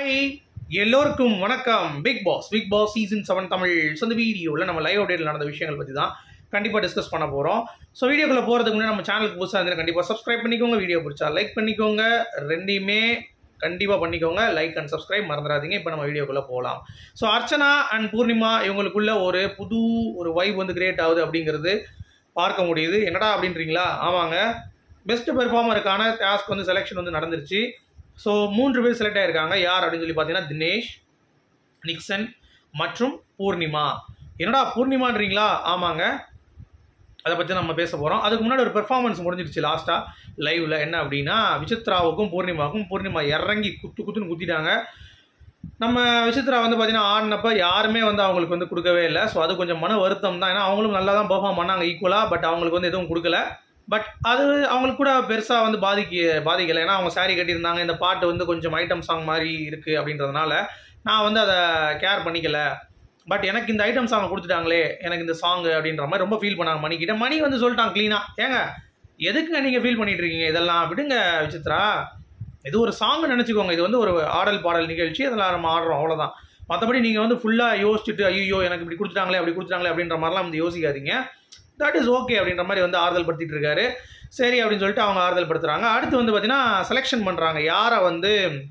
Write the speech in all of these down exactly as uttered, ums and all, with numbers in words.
Hi எல்லோருக்கும் வணக்கம். Bigg Boss Bigg Boss season seven Tamil. So இந்த வீடியோவில் நம்ம லைவ் அப்டேட்டில் நடந்த விஷயங்கள் பற்றி தான் கண்டிப்பாக டிஸ்கஸ் பண்ண போகிறோம். ஸோ வீடியோக்குள்ளே போகிறதுக்கு முன்னாடி நம்ம சேனலுக்கு புதுசாக இருந்தால் கண்டிப்பாக சப்ஸ்கிரைப் பண்ணிக்கோங்க. வீடியோ பிடிச்சா லைக் பண்ணிக்கோங்க. ரெண்டையுமே கண்டிப்பாக பண்ணிக்கோங்க. லைக் அண்ட் சப்ஸ்கிரைப் மறந்துடாதீங்க. இப்போ நம்ம வீடியோக்குள்ளே போகலாம். ஸோ அர்ச்சனா அண்ட் பூர்ணிமா இவங்களுக்குள்ள ஒரு புது ஒரு வைப் வந்து கிரியேட் ஆகுது அப்படிங்கிறது பார்க்க முடியுது. என்னடா அப்படின்றீங்களா? ஆமாங்க, பெஸ்ட் பெர்ஃபார்மருக்கான டாஸ்க் வந்து செலெக்ஷன் வந்து நடந்துருச்சு. ஸோ மூன்று பேர் செலக்ட் ஆகிருக்காங்க. யார் அப்படின்னு சொல்லி பார்த்தீங்கன்னா தினேஷ், நிக்சன் மற்றும் பூர்ணிமா. என்னடா பூர்ணிமான்றீங்களா? ஆமாங்க, அதை பற்றி நம்ம பேச போகிறோம். அதுக்கு முன்னாடி ஒரு பெர்ஃபார்மன்ஸ் முடிஞ்சிருச்சு லாஸ்ட்டாக லைவில். என்ன அப்படின்னா விசித்ராவுக்கும் பூர்ணிமாவுக்கும் பூர்ணிமா இறங்கி குத்து குத்துன்னு குத்திட்டாங்க. நம்ம விசித்ரா வந்து பார்த்தீங்கன்னா ஆடினப்போ யாருமே வந்து அவங்களுக்கு வந்து கொடுக்கவே இல்லை. ஸோ அது கொஞ்சம் மன வருத்தம் தான். ஏன்னா அவங்களும் நல்லா தான் பெர்ஃபார்ம் பண்ணாங்க ஈக்குவலாக. பட் அவங்களுக்கு வந்து எதுவும் கொடுக்கல. பட் அது அவங்களுக்கு கூட பெருசாக வந்து பாதிக்க பாதிக்கலை. ஏன்னா அவங்க சாரீ கட்டியிருந்தாங்க. இந்த பாட்டு வந்து கொஞ்சம் ஐட்டம் சாங் மாதிரி இருக்குது அப்படின்றதுனால நான் வந்து அதை கேர் பண்ணிக்கல. பட் எனக்கு இந்த ஐட்டம் சாங் கொடுத்துட்டாங்களே, எனக்கு இந்த சாங் அப்படின்ற மாதிரி ரொம்ப ஃபீல் பண்ணாங்க மணிக்கிட்ட. மணி வந்து சொல்லிட்டாங்க க்ளீனாக, ஏங்க எதுக்குங்க நீங்கள் ஃபீல் பண்ணிட்டு இருக்கீங்க, இதெல்லாம் விடுங்க விசித்ரா, இது ஒரு சாங் நினச்சிக்கோங்க. இது வந்து ஒரு ஆடல் பாடல் நிகழ்ச்சி, அதெல்லாம் நம்ம ஆடுறோம், அவ்வளோதான். மற்றபடி நீங்கள் வந்து ஃபுல்லாக யோசிச்சுட்டு ஐயோ எனக்கு இப்படி கொடுத்துட்டாங்களே அப்படி கொடுத்துட்டாங்களே அப்படின்ற மாதிரிலாம் வந்து யோசிக்காதீங்க. தட் இஸ் ஓகே அப்படின்ற மாதிரி வந்து ஆறுதல் படுத்திட்டு இருக்காரு. சரி அப்படின்னு சொல்லிட்டு அவங்க ஆறுதல் படுத்துறாங்க. அடுத்து வந்து பார்த்தீங்கன்னா செலெக்ஷன் பண்ணுறாங்க யாரை வந்து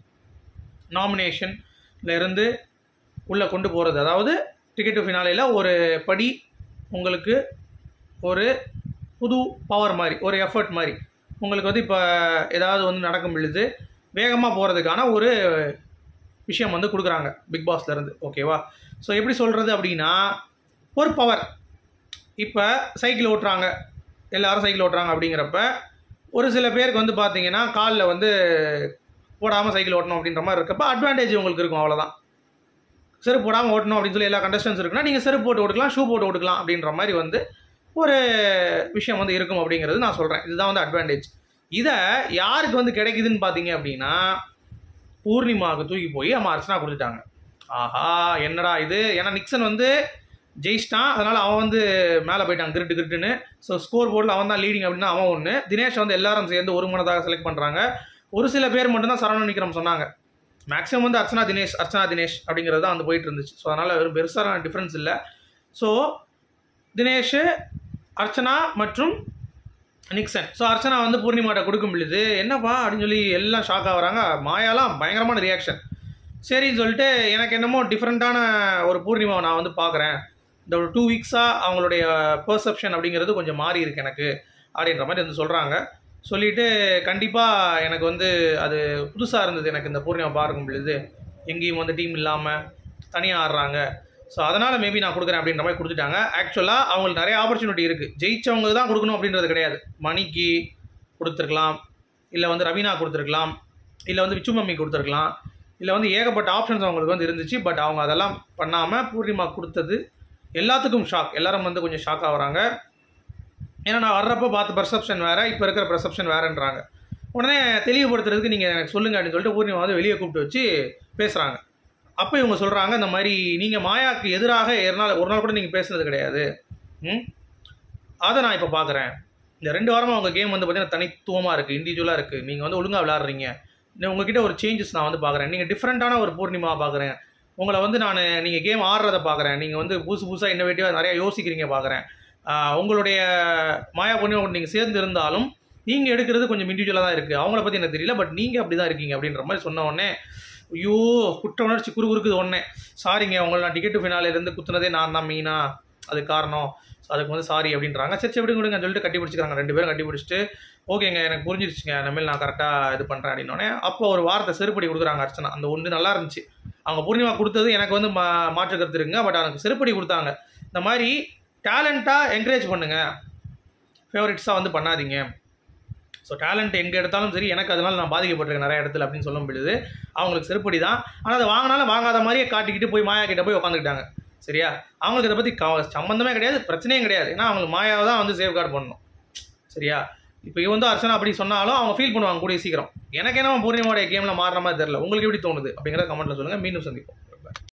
நாமினேஷன்ல இருந்து உள்ளே கொண்டு போகிறது. அதாவது டிக்கெட் டு ஃபினாலேயில் ஒரு படி உங்களுக்கு ஒரு புது பவர் மாதிரி, ஒரு எஃபர்ட் மாதிரி உங்களுக்கு வந்து இப்போ ஏதாவது வந்து நடக்கும் பொழுது வேகமாக போகிறதுக்கான ஒரு விஷயம் வந்து கொடுக்குறாங்க பிக் பாஸ்லேருந்து. ஓகேவா? ஸோ எப்படி சொல்கிறது அப்படின்னா, ஒரு பவர். இப்போ சைக்கிள் ஓட்டுறாங்க, எல்லோரும் சைக்கிள் ஓட்டுறாங்க அப்படிங்கிறப்ப ஒரு சில பேருக்கு வந்து பார்த்தீங்கன்னா காலில் வந்து போடாமல் சைக்கிள் ஓட்டணும் அப்படின்ற மாதிரி இருக்கப்போ அட்வான்டேஜ் உங்களுக்கு இருக்கும். அவ்வளோதான். செருப்பு போடாமல் ஓட்டணும் அப்படின்னு சொல்லி எல்லா கண்டஸ்டன்ஸ் இருக்குன்னா நீங்கள் செருப்பு போட்டு ஓட்டுக்கலாம், ஷூ போட்டு ஓட்டுக்கலாம் அப்படின்ற மாதிரி வந்து ஒரு விஷயம் வந்து இருக்கும் அப்படிங்கிறது நான் சொல்கிறேன். இதுதான் வந்து அட்வான்டேஜ். இதை யாருக்கு வந்து கிடைக்குதுன்னு பார்த்தீங்க அப்படின்னா பூர்ணிமாவுக்கு தூக்கி போய் அம்மா அர்ச்சனா கொடுத்துட்டாங்க. ஆஹா என்னடா இது, ஏன்னா நிக்சன் வந்து ஜெயிச்சிட்டான், அதனால் அவன் வந்து மேலே போயிட்டான் கிரிட்டு கிரிட்டுன்னு. ஸோ ஸ்கோர் போர்டில் அவன் தான் லீடிங் அப்படின்னா அவன் ஒன்று. தினேஷ் வந்து எல்லாரும் சேர்ந்து ஒரு மனதாக செலக்ட் பண்ணுறாங்க. ஒரு சில பேர் மட்டும்தான் சரவணன் விக்ரம் சொன்னாங்க. மேக்ஸிமம் வந்து அர்ச்சனா தினேஷ் அர்ச்சனா தினேஷ் அப்படிங்கிறது தான் வந்து போயிட்டு இருந்துச்சு. ஸோ அதனால் வெறும் பெருசான டிஃப்ரென்ஸ் இல்லை. ஸோ தினேஷ், அர்ச்சனா மற்றும் நிக்சன். ஸோ அர்ச்சனா வந்து பூர்ணிமாட்ட கொடுக்கும் பொழுது என்னப்பா அப்படின்னு சொல்லி எல்லாம் ஷாக் ஆகுறாங்க. மாயாலாம் பயங்கரமான ரியாக்ஷன். சரின்னு சொல்லிட்டு எனக்கு என்னமோ டிஃப்ரெண்ட்டான ஒரு பூர்ணிமாவை நான் வந்து பார்க்குறேன். இந்த ஒரு டூ வீக்ஸாக அவங்களுடைய பெர்செப்ஷன் அப்படிங்கிறது கொஞ்சம் மாறி இருக்கு எனக்கு அப்படின்ற மாதிரி வந்து சொல்கிறாங்க. சொல்லிவிட்டு கண்டிப்பாக எனக்கு வந்து அது புதுசாக இருந்தது எனக்கு இந்த பூர்ணிமா பார்க்கும் பொழுது. எங்கேயும் வந்து டீம் இல்லாமல் தனியாக ஆடுறாங்க. ஸோ அதனால் மேபி நான் கொடுக்குறேன் அப்படின்ற மாதிரி கொடுத்துட்டாங்க. ஆக்சுவலாக அவங்களுக்கு நிறைய ஆப்பர்ச்சுனிட்டி இருக்குது. ஜெயிச்சவங்க தான் கொடுக்கணும் அப்படின்றது கிடையாது. மணிக்கு கொடுத்துருக்கலாம், இல்லை வந்து ரவீனா கொடுத்துருக்கலாம், இல்லை வந்து விச்சு மம்மி கொடுத்துருக்கலாம், இல்லை வந்து ஏகப்பட்ட ஆப்ஷன்ஸ் அவங்களுக்கு வந்து இருந்துச்சு. பட் அவங்க அதெல்லாம் பண்ணாமல் பூர்ணிமா கொடுத்தது எல்லாத்துக்கும் ஷாக். எல்லாரும் வந்து கொஞ்சம் ஷாக் ஆகுறாங்க. ஏன்னா நான் வர்றப்போ பார்த்த பெர்செப்ஷன் வேறு, இப்போ இருக்கிற பெர்செப்ஷன் வேறுன்றாங்க. உடனே தெளிவுபடுத்துறதுக்கு நீங்கள் எனக்கு சொல்லுங்கள் அப்படின்னு சொல்லிட்டு பூர்ணிமா வந்து வெளியே கூப்பிட்டு வச்சு பேசுகிறாங்க. அப்போ இவங்க சொல்கிறாங்க, இந்த மாதிரி நீங்கள் மாயாவுக்கு எதிராக ஒரு நாள் ஒரு நாள் கூட நீங்கள் பேசுனது கிடையாது. ம் அதை நான் இப்போ பார்க்குறேன். இந்த ரெண்டு வாரமாக உங்கள் கேம் வந்து பார்த்தீங்கன்னா தனித்துவமாக இருக்குது, இண்டிவிஜுவலாக இருக்குது. நீங்கள் வந்து ஒழுங்காக விளாட்றீங்க. உங்ககிட்ட ஒரு சேஞ்சஸ் நான் வந்து பார்க்குறேன். நீங்கள் டிஃப்ரெண்ட்டான ஒரு பூர்ணிமாவை பார்க்குறேன். உங்களை வந்து நான் நீங்கள் கேம் ஆடுறதை பார்க்குறேன். நீங்கள் வந்து புதுசு புதுசாக இன்னோவேட்டிவாக நிறையா யோசிக்கிறீங்க பார்க்குறேன். உங்களுடைய மாயா பூர்ணிமா நீங்கள் சேர்ந்து இருந்தாலும் நீங்கள் எடுக்கிறது கொஞ்சம் இண்டிவிஜுவலாக தான் இருக்குது. அவங்கள பற்றி எனக்கு தெரியல, பட் நீங்கள் அப்படி தான் இருக்கீங்க அப்படின்ற மாதிரி சொன்ன உடனே ஐயோ குற்ற உணர்ச்சி குறு குறுக்குது உடனே. சாரிங்க, உங்களை நான் டிக்கெட்டு ஃபினாலேருந்து குத்துனதே நான் தான் மெயினாக, அது காரணம். ஸோ அதுக்கு வந்து சாரி அப்படின்றாங்க. சரி எப்படி கொடுங்க சொல்லிட்டு கட்டி பிடிச்சிக்கிறாங்க. ரெண்டு பேரும் கட்டி பிடிச்சிட்டு ஓகேங்க எனக்கு புரிஞ்சிருச்சுங்க, இனிமேல் நான் கரெக்டாக இது பண்ணுறேன் அப்படின்னோடனே அப்போ ஒரு வார்த்தை செருப்படி கொடுக்குறாங்க அர்ச்சனா. அந்த ஒன்று நல்லா இருந்துச்சு. அவங்க பூர்ணிமா கொடுத்தது எனக்கு வந்து மா மாற்று கருத்து இருக்குங்க. பட் எனக்கு செருப்படி கொடுத்தாங்க. இந்த மாதிரி டேலண்ட்டாக என்கரேஜ் பண்ணுங்கள், ஃபேவரட்ஸாக வந்து பண்ணாதீங்க. ஸோ டேலண்ட் எங்கே எடுத்தாலும் சரி, எனக்கு அதனால் நான் பாதிக்கப்பட்டிருக்கேன் நிறைய இடத்துல அப்படின்னு சொல்லும் பொழுது அவங்களுக்கு செருப்படி தான். ஆனால் அதை வாங்கினாலும் வாங்காத மாதிரியே காட்டிக்கிட்டு போய் மாயா கிட்டே போய் உட்காந்துக்கிட்டாங்க. சரியா? அவங்களுக்கு இதை பற்றி க சம்மந்தமே கிடையாது, பிரச்சனையும் கிடையாது. ஏன்னா அவங்களுக்கு மாயாவை தான் வந்து சேஃப்கார்டு பண்ணணும். சரியா? இப்போ இவன் வந்து அர்ச்சனா அப்படி சொன்னாலும் அவங்க ஃபீல் பண்ணுவாங்க கூடிய சீக்கிரம். எனக்கு என்ன பூர்ணிமாவுடைய கேமில் மாறின மாதிரி தெரியல. உங்களுக்கு எப்படி தோணுது அப்படிங்கிறத கமெண்ட்டில் சொல்லுங்கள். மீண்டும் சந்திப்போம்.